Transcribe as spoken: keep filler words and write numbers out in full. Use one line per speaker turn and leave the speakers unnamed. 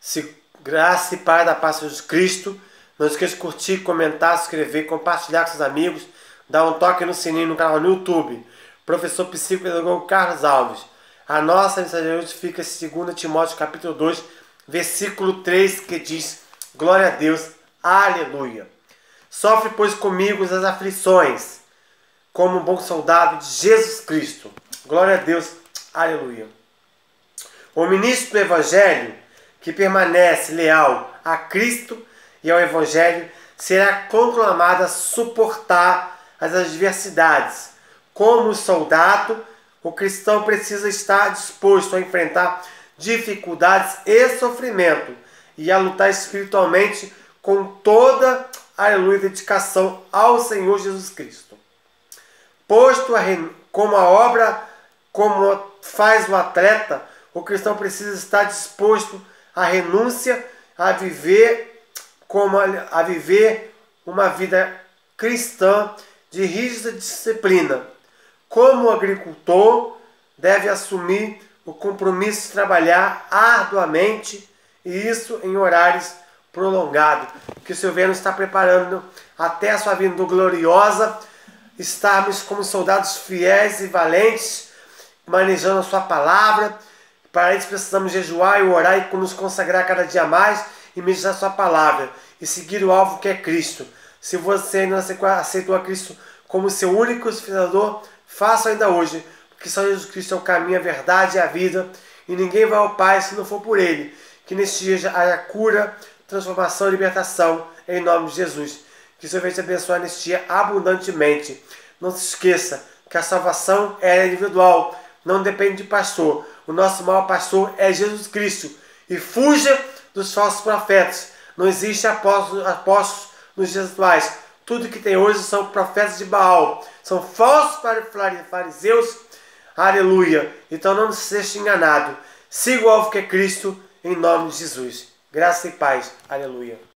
Se graça e paz da paz de Jesus Cristo. Não esqueça de curtir, comentar, se inscrever, compartilhar com seus amigos. Dar um toque no sininho no canal no YouTube. Professor Psicopedagogo Carlos Alves. A nossa mensagem hoje fica em dois Timóteo capítulo dois, versículo três, que diz: glória a Deus, aleluia. Sofre, pois, comigo as aflições, como um bom soldado de Jesus Cristo. Glória a Deus, aleluia. O ministro do Evangelho, que permanece leal a Cristo e ao Evangelho, será conclamado a suportar as adversidades. Como soldado, o cristão precisa estar disposto a enfrentar dificuldades e sofrimento e a lutar espiritualmente com toda aleluia, dedicação ao Senhor Jesus Cristo. Posto a ren... como a obra, como faz o atleta, o cristão precisa estar disposto à renúncia, a viver como a, a viver uma vida cristã de rígida disciplina. Como agricultor, deve assumir o compromisso de trabalhar arduamente, e isso em horários prolongados, que o Senhor venha nos está preparando até a sua vinda gloriosa, estarmos como soldados fiéis e valentes, manejando a sua palavra. Para isso precisamos jejuar e orar e nos consagrar cada dia mais e meditar a sua palavra e seguir o alvo que é Cristo. Se você não aceitou a Cristo como seu único Salvador, faça ainda hoje, porque só Jesus Cristo é o caminho, a verdade e a vida, e ninguém vai ao Pai se não for por Ele. Que neste dia haja cura, transformação e libertação, em nome de Jesus. Que o Senhor venha te abençoar neste dia abundantemente. Não se esqueça que a salvação é individual, não depende de pastor. O nosso maior pastor é Jesus Cristo. E fuja dos falsos profetas. Não existe apóstolos, apóstolos nos dias atuais. Tudo que tem hoje são profetas de Baal. São falsos fariseus. Aleluia. Então não se deixe enganado. Siga o alvo que é Cristo, em nome de Jesus. Graça e paz. Aleluia.